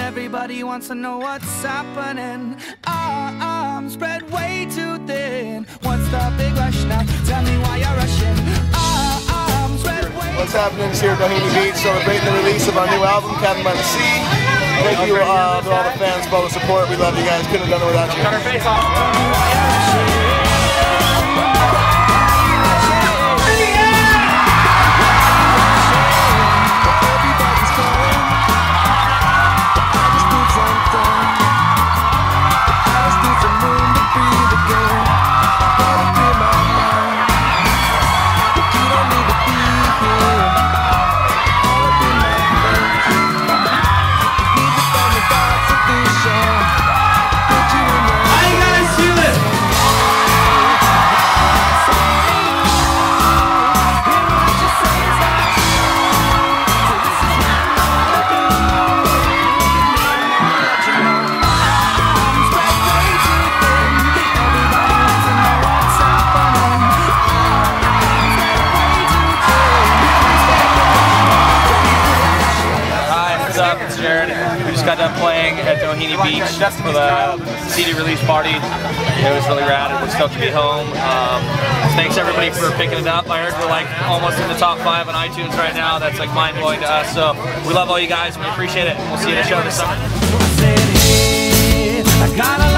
Everybody wants to know what's happening. Arms spread way too thin. What's the big rush now? Tell me why you're rushing. Arms spread way. What's happening is here at Doheny Beach, celebrating the release of our new album, Cabin by the Sea. Thank you to all the fans for all the support. We love you guys. Couldn't have done it without you. Cut our face off. We just got done playing at Doheny Beach for the CD release party. It was really rad, and we're stoked to be home. Thanks everybody for picking it up. I heard we're like almost in the top 5 on iTunes right now. That's like mind-blowing to us. So we love all you guys and we appreciate it. We'll see you at the show this summer.